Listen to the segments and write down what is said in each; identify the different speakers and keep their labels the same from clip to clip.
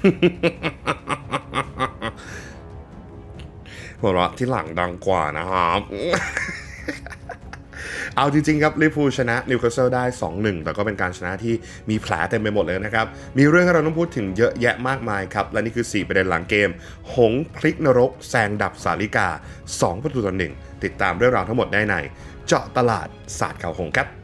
Speaker 1: หัวเราะที่หลังดังกว่านะครับเอาจริงๆครับลิเวอร์พูลชนะนิวคาสเซิลได้ 2-1 แต่ก็เป็นการชนะที่มีแผลเต็มไปหมดเลยนะครับมีเรื่องให้เราต้องพูดถึงเยอะแยะมากมายครับและนี่คือ4ประเด็นหลังเกมหงส์พลิกนรกแซงดับสาลิกา2-1ติดตามเรื่องราวทั้งหมดได้ในเจาะตลาดศาสตร์ข่าวหงส์ครับ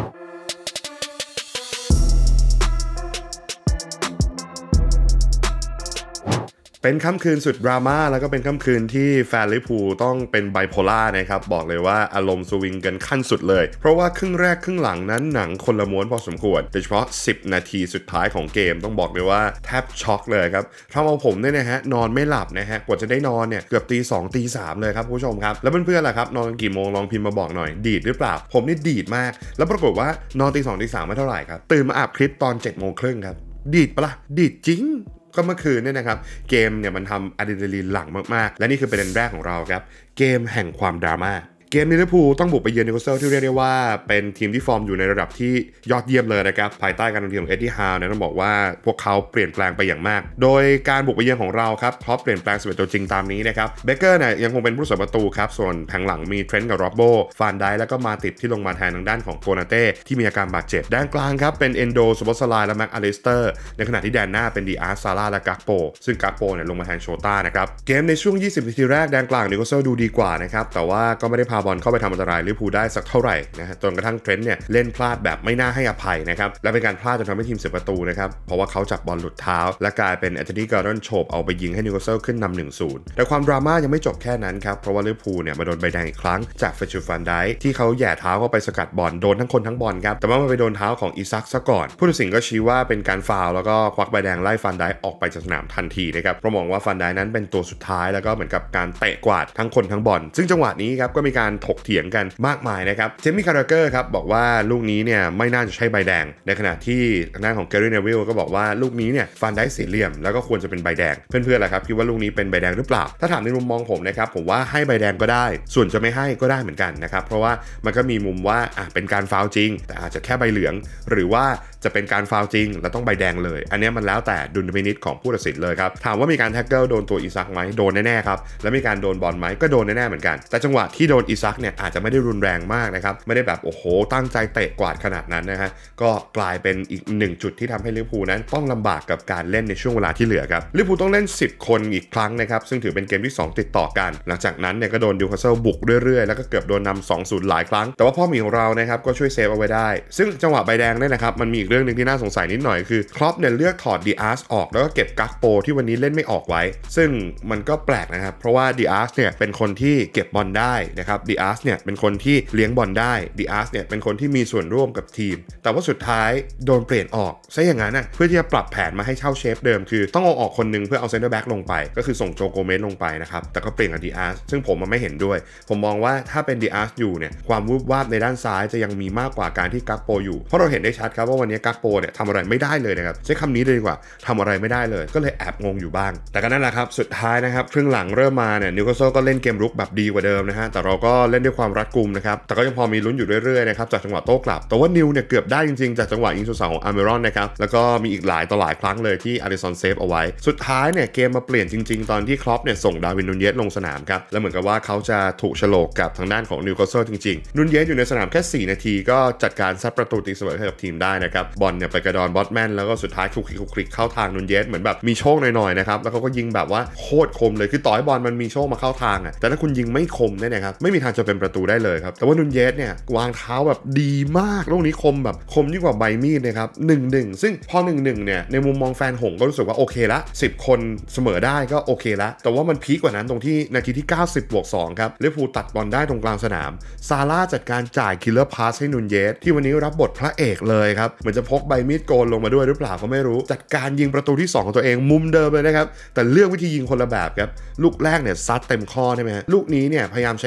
Speaker 1: เป็นค่ำคืนสุดดราม่าแล้วก็เป็นค่ำคืนที่แฟนลิเวอร์พูลต้องเป็นไบโพล่านะครับบอกเลยว่าอารมณ์สวิงกันขั้นสุดเลยเพราะว่าครึ่งแรกครึ่งหลังนั้นหนังคนละม้วนพอสมควรโดยเฉพาะ10นาทีสุดท้ายของเกมต้องบอกเลยว่าแทบช็อกเลยครับทำเอาผมเนี่ยนะฮะนอนไม่หลับนะฮะกว่าจะได้นอนเนี่ยเกือบตี2ตี3เลยครับผู้ชมครับแล้วเพื่อนๆล่ะครับนอนกี่โมงลองพิมพ์มาบอกหน่อยดีดหรือเปล่าผมนี่ดีดมากแล้วปรากฏว่านอนตี2ตี3ไม่เท่าไหร่ครับตื่นมาอาบคลิปตอน7 โมงครึ่งครับดีดปะล่ะดีดจริงก็เมื่อคืนเนี่ยนะครับเกมเนี่ยมันทำอะดรีนาลีนหลั่งมากๆและนี่คือประเด็นแรกของเราครับเกมแห่งความดราม่าเกมลิเวอร์พูลต้องบุกไปเยือนนิวคาสเซิลที่เรียกได้ว่าเป็นทีมที่ฟอร์มอยู่ในระดับที่ยอดเยี่ยมเลยนะครับภายใต้การนำทีมของเอ็ดดี้ฮาวเนี่ยต้องบอกว่าพวกเขาเปลี่ยนแปลงไปอย่างมากโดยการบุกไปเยือนของเราครับครอปเปลี่ยนแปลง11ตัวจริงตามนี้นะครับเบเกอร์เนี่ยยังคงเป็นผู้รักษาประตูครับส่วนแผงหลังมีเทรนต์กับโรบโบฟานไดแล้วก็มาติดที่ลงมาแทนทางด้านของโกนาเต้ที่มีอาการบาดเจ็บด้านกลางครับเป็นเอนโดซูบอสไลและแม็กอลิสเตอร์ในขณะที่แดนหน้าเป็นดีอาร์ซาร่าและกักโปซึ่งกักโปเนี่ยลงมาแทนโชต้านะครับเกมในช่วง20นาทีแรกแดนกลางนิวคาสเซิลดูดีกว่านะครับแต่ว่าก็ไม่ได้พาบอลเข้าไปทำอันตรายลิเวอร์พูลได้สักเท่าไหร่นะฮะจนกระทั่งเทรนต์เนี่ยเล่นพลาดแบบไม่น่าให้อภัยนะครับและเป็นการพลาดจนทำให้ทีมเสียประตูนะครับเพราะว่าเขาจับบอลหลุดเท้าและกลายเป็นแอนโทนี กอร์ดอนโฉบเอาไปยิงให้นิวคาสเซิลขึ้นนำ 1-0 แต่ความดราม่ายังไม่จบแค่นั้นครับเพราะว่าลิเวอร์พูลเนี่ยมาโดนใบแดงอีกครั้งจากเฟชูฟันไดที่เขาแย่เท้าเข้าไปสกัดบอลโดนทั้งคนทั้งบอลครับแต่ว่ามันไปโดนเท้าของอิซักซะก่อนผู้ตัดสินก็ชี้ว่าเป็นการฟาวล์แล้วก็ควักใบแดงไล่ฟันไดออกไปจากสนามทันทีนะครับเพราะมองว่าฟันไดนั้นเป็นตัวสุดท้ายแล้วก็เหมือนกับการเตะกวาดทั้งคนทั้งบอลซึ่งจังหวะนี้ครับก็มีการถกเถียงกันมากมายนะครับเจมี่ คาราเกอร์ครับบอกว่าลูกนี้เนี่ยไม่น่าจะใช่ใบแดงในขณะที่ทางด้านของแกรี่ เนวิลก็บอกว่าลูกนี้เนี่ยฟันได้เสียเหลี่ยมแล้วก็ควรจะเป็นใบแดงเพื่อนๆล่ะครับคิดว่าลูกนี้เป็นใบแดงหรือเปล่าถ้าถามในมุมมองผมนะครับผมว่าให้ใบแดงก็ได้ส่วนจะไม่ให้ก็ได้เหมือนกันนะครับเพราะว่ามันก็มีมุมว่าเป็นการฟาวล์จริงแต่อาจจะแค่ใบเหลืองหรือว่าจะเป็นการฟาวล์จริงแล้วต้องใบแดงเลยอันนี้มันแล้วแต่ดุลพินิจของผู้ตัดสินเลยครับถามว่ามีการแท็กเกิลโดนตัวอิซักไหมโดนแน่ๆครับแล้วมีการโดนบอลไหมก็โดนแน่ๆเหมือนกันแต่จังหวะที่โดนอิซักเนี่ยอาจจะไม่ได้รุนแรงมากนะครับไม่ได้แบบโอ้โหตั้งใจเตะกวาดขนาดนั้นนะฮะก็กลายเป็นอีก1จุดที่ทำให้ลิเวอร์พูลนั้นต้องลำบากกับการเล่นในช่วงเวลาที่เหลือครับลิเวอร์พูลต้องเล่น10คนอีกครั้งนะครับซึ่งถือเป็นเกมที่2ติดต่อกันหลังจากนั้นเนี่ยก็โดนนิวคาสเซิลบุกเรื่อยๆแล้วก็เกือบโดนนำ 2-0 หลายครั้งแต่ว่าพ่อหมีของเรานะครับก็ช่วยเซฟเอาไว้ได้ซึ่งจังหวะใบแดงเนี่ยนะครับมันมีอีกเรื่องนึงที่น่าสงสัยนิดหน่อยคือครอปเนี่ยเลือกถอดดีอาร์สออกแล้วก็เก็บกักโปที่วันนี้เล่นไม่ออกไว้ซึ่งมันก็แปลกนะครับเพราะว่าดีอาร์สเนี่ยเป็นคนที่เก็บบอลได้นะครับดีอาร์สเนี่ยเป็นคนที่เลี้ยงบอลได้ดีอาร์สเนี่ยเป็นคนที่มีส่วนร่วมกับทีมแต่ว่าสุดท้ายโดนเปลี่ยนออกซะอย่างนั้นเพื่อที่จะปรับแผนมาให้เช่าเชฟเดิมคือต้องเอาออกคนนึงเพื่อเอาเซนเตอร์แบ็กลงไปก็คือส่งโจโกเมสลงไปนะครับแต่ก็เปลี่ยนกับดีอาร์สซึ่งผมมันไม่เห็นด้วยผมมองว่าถ้าเป็นดีอาร์สอยู่เนี่ยความวูบวาบในด้านซ้ายจะยังมีมากกว่าการที่กักโปอยู่เพราะเราเห็นได้ชัดครับว่าวันนี้กักโปเนี่ยทำอะไรไม่ได้เลยนะครับใช้คำนี้เลยดีกว่าทำอะไรไม่ได้เลยก็เลยแอบงงอยู่บ้างแต่ก็นั่นแหละครับสุดท้ายนะครับครึ่งหลังเริ่มมาเนี่ยนิวคาสเซิลก็เล่นเกมรุกแบบดีกว่าเดิมนะฮะแต่เราก็เล่นด้วยความรัดกุมนะครับแต่ก็ยังพอมีลุ้นอยู่เรื่อยๆนะครับจากจังหวะโต้กลับแต่ว่านิวเนี่ยเกือบได้จริงๆจากจังหวะยิงสุดเสาของอาร์เมรอนนะครับแล้วก็มีอีกหลายต่อหลายครั้งเลยที่อาริสันเซฟเอาไว้สุดท้ายเนี่ยเกมมาเปลี่ยนจริงๆตอนที่คล็อปเนี่ยส่งดาวิน นูนเยสลงสนามครับแล้วเหมือนกับว่าเขาจะถูกฉลกกับทางด้านของนิวคาสเซิลจริงๆนูนเยสอยู่ในสนามแค่4นาทีก็จัดการซัดประตูตีเสมอให้กับทีมได้นะครับบอลเนี่ยไปกระดอนบอสแมนแล้วก็สุดท้ายคลุกเข้าทางนูนเยสเหมือนแบบมีโชคหน่อยๆนะครับแล้วเขาก็ยิงแบบว่าโคตรคมเลยคือต่อให้บอลมันมีโชคมาเข้าทางแต่ถ้าคุณยิงไม่คมเนี่ยนะครับไม่มีทางจะเป็นประตูได้เลยครับแต่ว่านูนเยสเนี่ยวางเท้าแบบดีมากลูกนี้คมแบบคมยิ่งกว่าใบมีดนะครับ1-1ซึ่งพอ1-1เนี่ยในมุมมองแฟนหงก็รู้สึกว่าโอเคละ10คนเสมอได้ก็โอเคละแต่ว่ามันพีคกว่านั้นตรงที่นาทีที่90+2ครับลิเวอร์พูลตัดบอลได้ตรงกลางสนามซาร่าจัดการจ่ายคิลเลอร์พาสให้นูนเยสที่วันนี้รับบทพระเอกเลยครับเหมือนจะพกใบมีดโกนลงมาด้วยหรือเปล่าก็ไม่รู้จัดการยิงประตูที่2ของตัวเองมุมเดิมเลยนะครับแต่เลือกวิธียิงคนละแบบครับลูกแรกเนี่ยซัดเต็มข้อใช่ไหมฮะลูกนี้เนี่ยพยายามใช้ข้างเท้าด้าน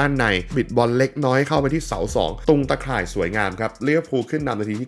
Speaker 1: ด้านในบิดบอลเล็กน้อยเข้าไปที่เสา2ตุงตะข่ายสวยงามครับลิเวอร์พูลขึ้นนำนาทีที่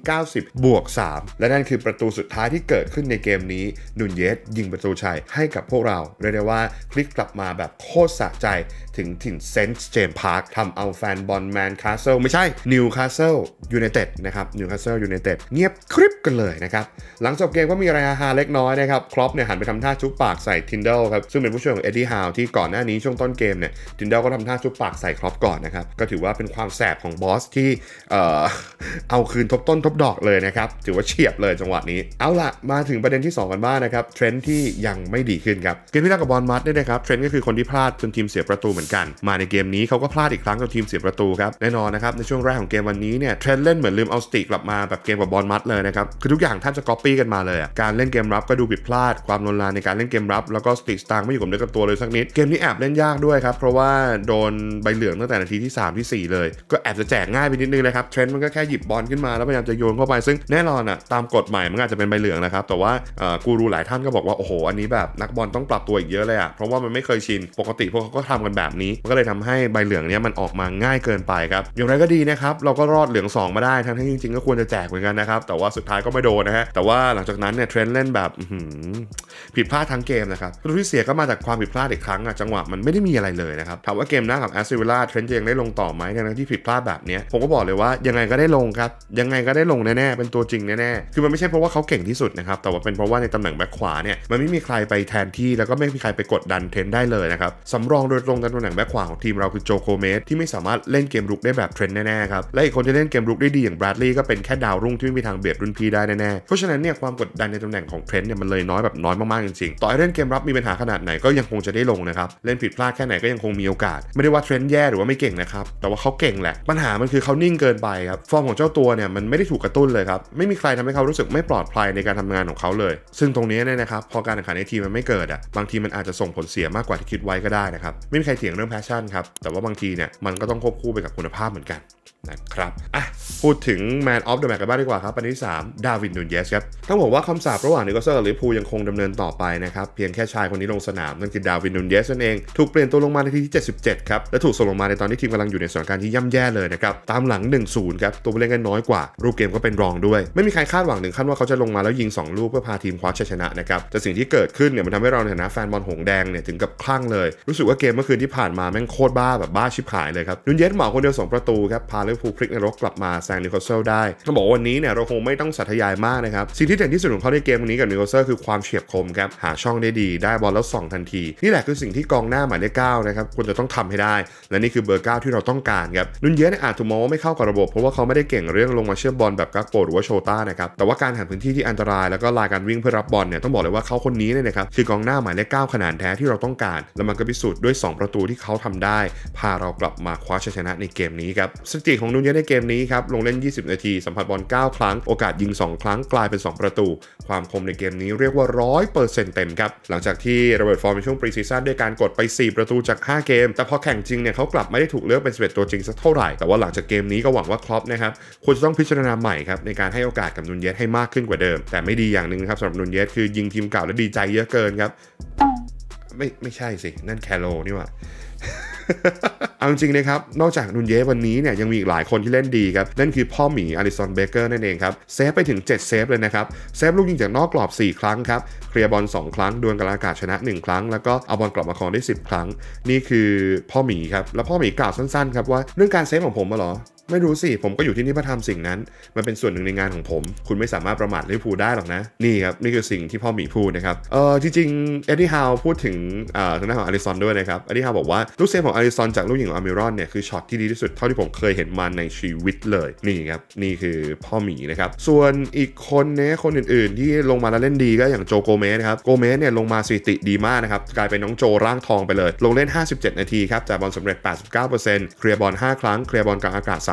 Speaker 1: 90+3และนั่นคือประตูสุดท้ายที่เกิดขึ้นในเกมนี้นูนเยสยิงประตูชัยให้กับพวกเราเรียกได้ว่าพลิกกลับมาแบบโคตรสะใจถึงถิ่นเซนต์เจมส์พาร์คทำเอาแฟนบอลแมนคาสเซิลไม่ใช่นิวคาสเซิลยูไนเต็ดนะครับนิวคาสเซิลยูไนเต็ดเงียบคริบกันเลยนะครับหลังจบเกมก็มีรายฮาเล็กน้อยนะครับครอปเนี่ยหันไปทำท่าจุ๊บปากใส่ทินเดลครับซึ่งเป็นผู้ช่วยของเอ็ดดี้ฮาวที่ก่อนหน้านี้ช่วงต้นเกมเนี่ยทินเดลก็ทำท่าจุ๊บปากใส่ครอปก่อนนะครับก็ถือว่าเป็นความแสบของบอสที่เอาคืนทบต้นทบดอกเลยนะครับถือว่าเฉียบเลยจังหวะนี้เอาล่ะมาถึงประเด็นที่2กันบ้างนะครับเทรนด์ที่ยังไม่ดีขึ้นครับเกมที่แล้วกับบอลมัดเนี่ยนะครับเทรนด์ก็คือคนที่พลาดจนทีมเสียประตูเหมือนกันมาในเกมนี้เขาก็พลาดอีกครั้งจนทีมเสียประตูครับแน่นอนนะครับในช่วงแรกของเกมวันนี้เนี่ยเทรนด์เล่นเหมือนลืมเอาสติกลับมาแบบเกมกับบอลมัดเลยนะครับคือทุกอย่างแทบจะก๊อปปี้กันมาเลยการเล่นเกมรับก็ดูผิดพลาดความลนลานในการเล่นเกมรับแล้วก็สติกสตางค์ไม่อยู่กับเนื้อกับตัวเลยสักนิดเกมนี้แอบเล่นยากด้วยครับเพราะว่าโดนใบเหลืองตั้งแต่นาทีที่3ที่4เลยก็แอบจะแจกง่ายไปนิดนึงนะครับเทรนด์มันก็แค่หยิบบอลขึ้นมาแล้วพยายามจะโยนเข้าไปซึ่งแน่นอนตามกฎใหม่มันอาจจะเป็นใบเหลืองนะครับแต่ว่ากูรูหลายท่านก็บอกว่าโอ้โหอันนี้แบบนักบอลต้องปรับตัวอีกเยอะเลยเพราะว่ามันไม่เคยชินปกติพวกเขาก็ทำกันแบบนี้มันก็เลยทำให้ใบเหลืองนี้มันออกมาง่ายเกินไปครับอย่างไรก็ดีนะครับเราก็รอดเหลือง2มาได้ทั้งที่จริงๆก็ควรจะแจกเหมือนกันนะครับแต่ว่าสุดท้ายก็ไม่โดนนะฮะแต่ว่าหลังจากนั้นเนี่ยเทรนด์เล่นแบบผิดพลาดทั้งเกมนะครับประตูที่เสียก็มาจากความผิดพลาดอีกครั้งจังหวะมันไม่ได้มีอะไรเลยนะครับถามว่าเกมหน้ากับแอสตันวิลล่าเทรนด์จะยังได้ลงต่อไหมทั้งที่ผิดพลาดแบบนี้ผมก็บอกเลยว่ายังไงก็ได้ลงครับยังไงก็ได้ลงแน่ๆเป็นตัวจริงแน่ๆคือมันไม่ใช่เพราะว่าเขาเก่งที่สุดนะครับแต่ว่าเป็นเพราะว่าในตำแหน่งแบ็คขวาเนี่ยมันไม่มีใครไปแทนที่แล้วก็ไม่มีใครไปกดดันเทรนด์ได้เลยนะครับสำรองโดยตรงในตำแหน่งแบ็คขวาของทีมเราคือโจโกเมสที่ไม่สามารถเล่นเกมรุกได้แบบเทรนด์แน่ๆครับและอีกคนที่เล่นเกมรุกได้ดีอย่างแบรดลีย์ก็เป็นแค่ดาวรุ่งที่ไม่มีทางเบียดรุ่นพี่ได้แน่ๆเพราะฉะนั้นเนี่ยความกดดันในตำแหน่งของเทรนด์เนี่ยมันเลยน้อยแบบน้อยมากๆจริงๆต่อให้เล่นเกมรับมีปัญหาขนาดไหนก็ยังคงจะได้ลงนะครับเล่นผิดพลาดแค่ไหนก็ยังคงมีโอกาสไม่ได้ว่าเทรนด์แย่หรือว่าไม่เก่งนะครับแต่ว่าเขาเก่งแหละปัญหามันคือเขานิ่งเกินไปครับฟอร์มของเจ้าตัวเนี่ยมันไม่ได้ถูกกระตุ้นเลยครับไม่มีใครทำให้เขารู้สึกไม่ปลอดภัยในการทำงานของเขาเลยซึ่งตรงนี้เนี่ยนะครับพอการแข่งขันในทีมมันไม่เกิดบางทีมันอาจจะส่งผลเสียมากกว่าที่คิดไว้ก็ได้นะครับไม่มีใครเถียงเรื่องแพชชั่นครับแต่ว่าบางทีเนี่ยมันก็ต้องควบคู่ไปกับคุณภาพเหมือนกันนะครับพูดถึง Man of the Match กันบ้างดีกว่าครับประเด็นที่3ดาร์วิน นูนเยสครับต้องบอกว่าคำสาประหว่างนิโคลเซอร์กับลิเวอร์พูลยังคงดำเนินต่อไปนะครับเพียงแค่ชายคนนี้ลงสนามนั่นคือดาร์วิน นูนเยสนั่นเองถูกเปลี่ยนตัวลงมาในนาทีที่77ครับและถูกส่งลงมาในตอนที่ทีมกำลังอยู่ในสถานการณ์ที่ย่ำแย่เลยนะครับตามหลัง 1-0 ครับตัวผู้เล่นก็น้อยกว่ารูปเกมก็เป็นรองด้วยไม่มีใครคาดหวังถึงขั้นว่าเขาจะลงมาแล้วยิง2ลูกเพื่อพาทีมคว้าชัยชนะนะครับแต่สิ่งที่เกิดขึ้นเนี่ยมันทำให้เราในฐานะแฟนบอลหงแดงเนี่ยถึงกับคลั่งเลยรู้สึกว่าเกมเมื่อคืนที่ผ่านมาแม่งโคตรบ้าแบบบ้าชิบหายเลยครับนูนเยสเหมาคนเดียว2ประตูครับพาลิเวอร์พูลพลิกนรกกลับมานิโคลเซอร์ได้ต้องบอกว่าวันนี้เนี่ยเราคงไม่ต้องสาธยายมากนะครับสิ่งที่เด่นที่สุดของเขาในเกมวันนี้กับนิโคลเซอร์คือความเฉียบคมครับหาช่องได้ดีได้บอลแล้วส่องทันทีนี่แหละคือสิ่งที่กองหน้าหมายเลข9นะครับควรจะต้องทำให้ได้และนี่คือเบอร์9ที่เราต้องการครับนูนเยสอาจถูกมองว่าไม่เข้ากับระบบเพราะว่าเขาไม่ได้เก่งเรื่องลงมาเชื่อมบอลแบบกักโปหรือว่าโชต้านะครับแต่ว่าการหาพื้นที่ที่อันตรายแล้วก็ลายการวิ่งเพื่อรับบอลเนี่ยต้องบอกเลยว่าเขาคนนี้เนี่ยนะครับคือกองหน้าหมายเลข9ขนาดแท้ที่เราต้องการและมันก็พิสูจน์ด้วย2ประตูที่เขาทำได้พาเรากลับมาคว้าชัยชนะในเกมนี้ครับสถิติของนูนเยสในเกมนี้ครับลงเล่น20นาทีสัมผัสบอล9ครั้งโอกาสยิง2ครั้งกลายเป็น2ประตูความคมในเกมนี้เรียกว่า 100% เต็มครับหลังจากที่ระเบิดฟอร์มในช่วงปรีซีซั่นด้วยการกดไป4ประตูจาก5เกมแต่พอแข่งจริงเนี่ยเขากลับไม่ได้ถูกเลือกเป็น11ตัวจริงสักเท่าไหร่แต่ว่าหลังจากเกมนี้ก็หวังว่าคล็อปนะครับควรจะต้องพิจารณาใหม่ครับในการให้โอกาสกับนูนเยสให้มากขึ้นกว่าเดิมแต่ไม่ดีอย่างนึงครับสำหรับนูนเยสคือยิงทีมเก่าและดีใจเยอะเกินครับไม่ใช่สินั่นแคโรนี่หว่าเอาจริงๆนะครับนอกจากนูนเยสวันนี้เนี่ยยังมีอีกหลายคนที่เล่นดีครับนั่นคือพ่อหมีอาริสันเบเกอร์นั่นเองครับเซฟไปถึง7เซฟเลยนะครับเซฟลูกยิงจากนอกกรอบ4ครั้งครับเคลียร์บอล2ครั้งดวลกับอากาศชนะ1ครั้งแล้วก็เอาบอลกลับมาครองได้10ครั้งนี่คือพ่อหมีครับแล้วพ่อหมีกล่าวสั้นๆครับว่าเรื่องการเซฟของผมเหรอไม่รู้สิผมก็อยู่ที่นี่เพื่อทำสิ่งนั้นมันเป็นส่วนหนึ่งในงานของผมคุณไม่สามารถประมาทลิเวอร์พูลได้หรอกนะนี่ครับนี่คือสิ่งที่พ่อหมีพูดนะครับจริงๆเอ็ดดี้ฮาวพูดถึงทางด้านของอาริสันด้วยนะครับเอ็ดดี้ฮาวบอกว่าลูกเซฟของอาริสันจากลูกยิงของอามิรอนเนี่ยคือช็อตที่ดีที่สุดเท่าที่ผมเคยเห็นมาในชีวิตเลยนี่ครับนี่คือพ่อหมีนะครับส่วนอีกคนเนี่ยคนอื่นๆที่ลงมาแล้วเล่นดีก็อย่างโจโกเมสนะครับโกเมสเนี่ยลงมาสถิติดีมากนะครับกลายเป็นน้องโจร่างทองไปเลยลงเล่น57นาทีครับจ่ายบอลสำเร็จ 89% เคลียร์บอล5ครั้งเคลียร์บอลกลางอากาศ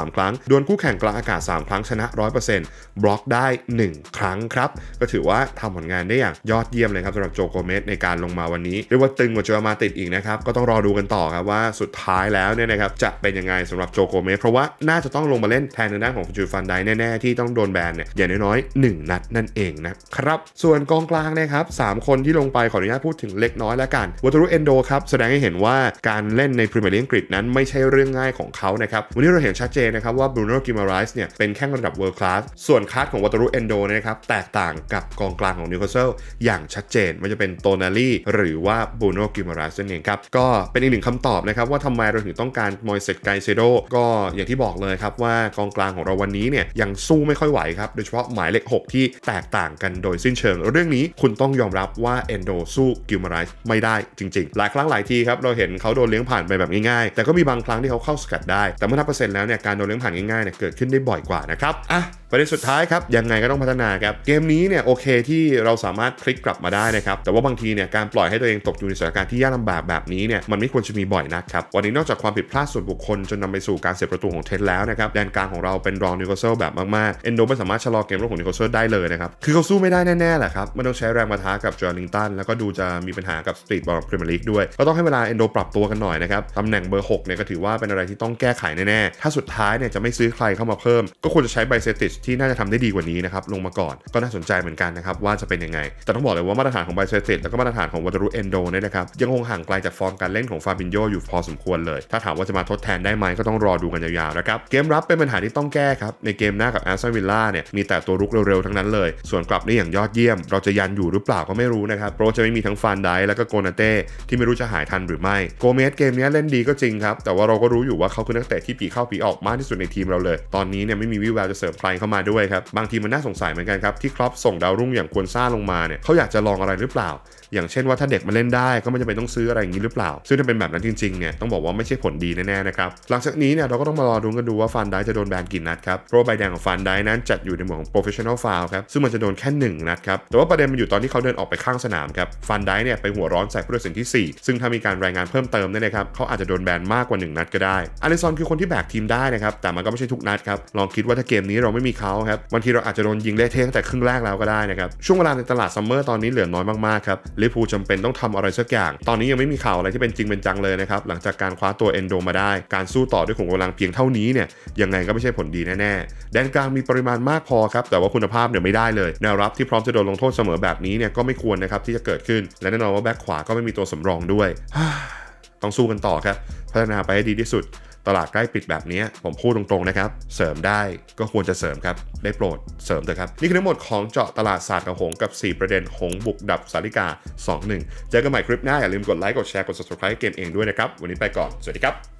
Speaker 1: 3ครั้งดวลคู่แข่งกลางอากาศ3ครั้งชนะ 100% บล็อกได้1ครั้งครับก็ถือว่าทำผลงานได้อย่างยอดเยี่ยมเลยครับสำหรับโจโกเมสในการลงมาวันนี้เรียกว่าตึงกว่าโจมาติดอีกนะครับก็ต้องรอดูกันต่อครับว่าสุดท้ายแล้วเนี่ยนะครับจะเป็นยังไงสำหรับโจโกเมสเพราะว่าน่าจะต้องลงมาเล่นแทนในด้านของจูฟันไดแน่ๆที่ต้องโดนแบนเนี่ยอย่างน้อยๆ1นัดนั่นเองนะครับส่วนกองกลางนะครับ3คนที่ลงไปขออนุญาตพูดถึงเล็กน้อยแล้วกันวัตรุเอนโดครับแสดงให้เห็นว่าการเล่นในพรีเมียร์ลีกอังกฤษนั้นไม่ใช่เรื่องง่ายของเขานะครับวันนี้เราเห็นชัดเจนนะครับว่าบรูโน่กิมาไรส์เนี่ยเป็นแข้งระดับเวิลด์คลาสส่วนคลาสของวัตรุเอนโดนะครับแตกต่างกับกองกลางของนิวคาสเซิลอย่างชัดเจนไม่ว่าจะเป็นโตนาลีหรือว่าบรูโน่กิมาไรส์นั่นเองครับก็เป็นอีกหนึ่งคำตอบนะครับว่าทำไมเราถึงต้องการมอยเซตไกเซโดก็อย่างที่บอกเลยครับว่ากองกลางของเราวันนี้เนี่ยยังสู้ไม่ค่อยไหวครับโดยเฉพาะหมายเลข6ที่แตกต่างกันโดยสิ้นเชิงเรื่องนี้คุณต้องยอมรับว่าเอนโดสู้กิมาไรส์ไม่ได้จริงๆหลายครั้งหลายทีครับเราเห็นเขาโดนเลี้ยงผ่านไปแบบง่ายๆแต่ก็มีบางครั้งที่เขาเข้าสกัดได้แต่เมื่อนับเปอร์เซ็นต์แล้วเนี่ยการโดนเลี้ยงผ่านง่ายๆเนี่ยเกิดขึ้นได้บ่อยกว่านะครับประเด็นสุดท้ายครับยังไงก็ต้องพัฒนาครับเกมนี้เนี่ยโอเคที่เราสามารถพลิกกลับมาได้นะครับแต่ว่าบางทีเนี่ยการปล่อยให้ตัวเองตกอยู่ในสถานการณ์ที่ยากลำบากแบบนี้เนี่ยมันไม่ควรจะมีบ่อยนักครับวันนี้นอกจากความผิดพลาดส่วนบุคคลจนนำไปสู่การเสียประตูของเท็ดแล้วนะครับแดนกลางของเราเป็นรองนิวคาสเซิลแบบมากๆเอนโดไม่สามารถชะลอเกมรุกของนิวคาสเซิลได้เลยนะครับคือเขาสู้ไม่ได้แน่ๆแหละครับมันต้องใช้แรงปะทะกับจอร์ลิงตันแล้วก็ดูจะมีปัญหากับสตรีทบอลพรีเมียร์ลีกด้วยก็ต้องให้เวลาเอนโดปรับตัวกันหน่อยนะครับตำแหน่งเบอร์6เนี่ยก็ถือว่าเป็นอะไรที่ต้องแก้ไขแน่ๆถ้าสุดท้ายเนี่ยจะไม่ซื้อใครเข้ามาเพิ่มก็ควรจะใช้ไบเซติชที่น่าจะทำได้ดีกว่านี้นะครับลงมาก่อนก็น่าสนใจเหมือนกันนะครับว่าจะเป็นยังไงแต่ต้องบอกเลยว่ามาตรฐานของไบเซติชแล้วก็มาตรฐานของวัตรุเอนโดเนี่ยนะครับยังคงห่างไกลจากฟอร์มการเล่นของฟาบินโญอยู่พอสมควรเลยถ้าถามว่าจะมาทดแทนได้ไหมก็ต้องรอดูกันยาวๆนะครับเกมรับเป็นปัญหาที่ต้องแก้ครับในเกมหน้ากับแอสตันวิลล่าเนี่ยมีแต่ตัวรุกเร็วๆทั้งนั้นเลยส่วนกลับได้อย่างยอดเยี่ยมเราจะยันอยู่หรือเปล่าก็ไม่รู้นะครับเพราะจะไม่มีทั้งฟานไดแล้วก็โกนาเต้ที่ไม่รู้จะหายทันหรือไม่โกเมสเกมนี้เล่นดีก็จริงครับแต่ว่าเราก็รู้อยู่ว่าเขาคือนักเตะที่ผีเข้าผีออกมากที่สุดในทีมเราเลยตอนนี้เนี่ยไม่มีวี่แววจะเสริมใครเข้ามาด้วยครับบางทีมันน่าสงสัยเหมือนกันครับที่ครอปส่งดาวรุ่งอย่างควรซ่าลงมาเนี่ยเขาอยากจะลองอะไรหรือเปล่าอย่างเช่นว่าถ้าเด็กมาเล่นได้ก็ไม่จำเป็นต้องซื้ออะไรอย่างนี้หรือเปล่าซึ่งถ้าเป็นแบบนั้นจริงๆเนี่ยต้องบอกว่าไม่ใช่ผลดีแน่ๆนะครับหลังจากนี้เนี่ยเราก็ต้องมารอดูกันดูว่าฟันไดจะโดนแบนกี่นัดครับเพราะใบแดงของฟันไดนั้นจัดอยู่ในหมวดของ professional foul ครับซึ่งมันจะโดนแค่1นัดครับแต่ว่าประเด็นมันอยู่ตอนที่เขาเดินออกไปข้างสนามครับฟันไดเนี่ยไปหัวร้อนใส่ผู้ตัดสินที่4ซึ่งถ้ามีการรายงานเพิ่มเติมเนี่ยนะครับเขาอาจจะโดนแบนมากกว่า1นัดก็ได้อาริซอนคือคนที่แบกทีมได้นะครับแต่มันก็ไม่ใช่ทุกนัดครับลองคิดว่าถ้าเกมนี้เราไม่มีเขาครับบางทีเราอาจจะโดนยิงเละเทะตั้งแต่ครึ่งแรกแล้วก็ได้นะครับช่วงเวลาในตลาดซัมเมอร์ตอนนี้เหลือน้อยมากๆครับลิเวอร์พูลจำเป็นต้องทำอะไรสักอย่างตอนนี้ยังไม่มีข่าวอะไรที่เป็นจริงเป็นจังเลยนะครับหลังจากการคว้าตัวเอนโดมาได้การสู้ต่อด้วยขุมกำลังเพียงเท่านี้เนี่ยยังไงก็ไม่ใช่ผลดีแน่ๆแดนกลางมีปริมาณมากพอครับแต่ว่าคุณภาพเนี่ยไม่ได้เลยแนวรับที่พร้อมจะโดนลงโทษเสมอแบบนี้เนี่ยก็ไม่ควรนะครับที่จะเกิดขึ้นและแน่นอนว่าแบ็คขวาก็ไม่มีตัวสำรองด้วยต้องสู้กันต่อครับพัฒนาไปให้ดีที่สุดตลาดใกล้ปิดแบบนี้ผมพูดตรงๆนะครับเสริมได้ก็ควรจะเสริมครับได้โปรดเสริมเถอะครับนี่คือทั้งหมดของเจาะตลาดศาสตร์กับหงกับ4ประเด็นหงบุกดับสาริกา 2-1 เจอกันใหม่คลิปหน้าอย่าลืมกดไลค์กดแชร์กด Subscribe เกมเองด้วยนะครับวันนี้ไปก่อนสวัสดีครับ